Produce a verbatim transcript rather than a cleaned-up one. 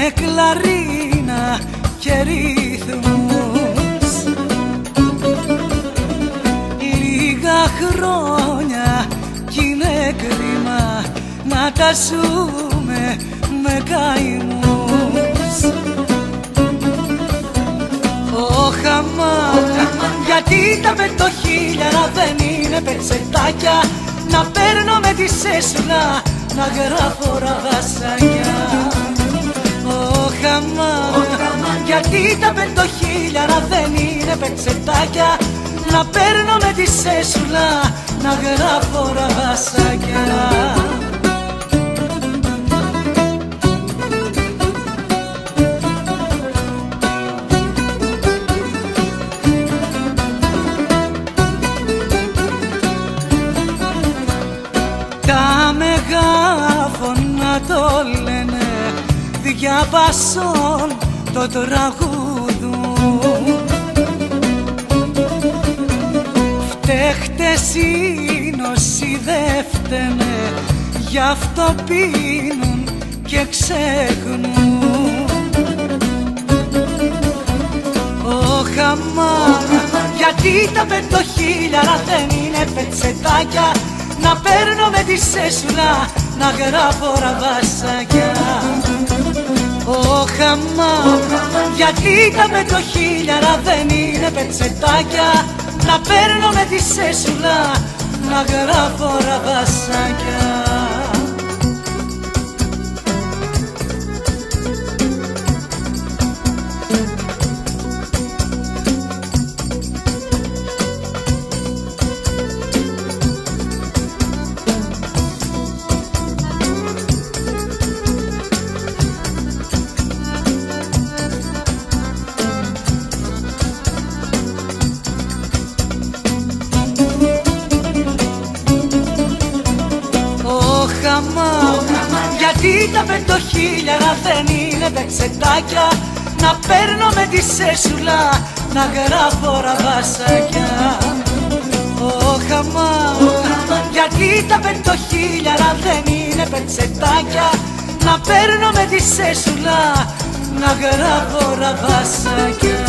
με κλαρίνα και ρυθμούς. Λίγα χρόνια κι είναι κρίμα να τα ζούμε με καημούς. Ωχ αμάν, γιατί τα πεντοχίλιαρα δεν είναι πετσετάκια να παίρνω με τη σέσουλα να γράφω ραβασάκια. Ωχ αμάν, γιατί τα πεντοχίλιαρα δεν είναι πετσετάκια να παίρνω με τη σέσουλα να γράφω ραβασάκια. Τα μεγάφωνα το λένε, διαβάσον το τραγούδουν. Φταίχτες είναι όσοι δε φταίνε, γι' αυτό πίνουν και ξέχνουν. Ωχ αμάν, γιατί τα πεντοχίλιαρα δεν είναι πετσετάκια να παίρνω με τη σέσουλα να γράφω ραβασάκια. Ωχ αμάν, γιατί τα πεντοχίλιαρα δεν είναι πετσετάκια να παίρνω με τη σέσουλα να γράφω ραβασάκια. Γιατί τα πεντοχίλιαρα δεν είναι πετσετάκια να παίρνω με τη σέσουλα να γράφω ραβασάκια. Ωχ αμάν, γιατί τα πεντοχίλιαρα δεν είναι πετσετάκια να παίρνω με τη σέσουλα να γράφω ραβασάκια.